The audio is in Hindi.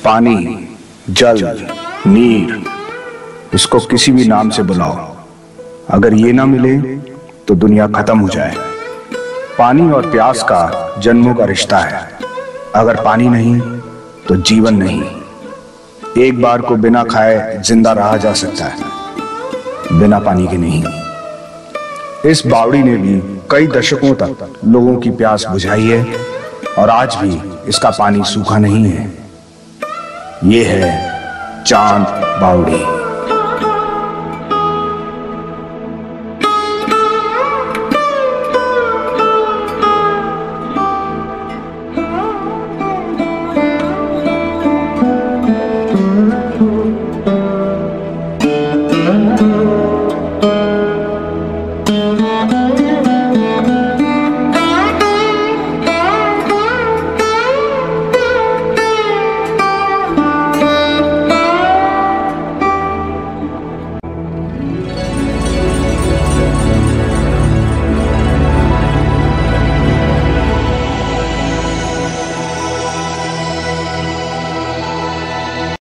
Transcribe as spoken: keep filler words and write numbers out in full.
पानी, जल, नीर, इसको किसी भी नाम से बुलाओ, अगर ये ना मिले तो दुनिया खत्म हो जाए। पानी और प्यास का जन्मों का रिश्ता है। अगर पानी नहीं तो जीवन नहीं। एक बार को बिना खाए जिंदा रहा जा सकता है, बिना पानी के नहीं। इस बावड़ी ने भी कई दशकों तक लोगों की प्यास बुझाई है और आज भी इसका पानी सूखा नहीं है। ये है चांद बावड़ी।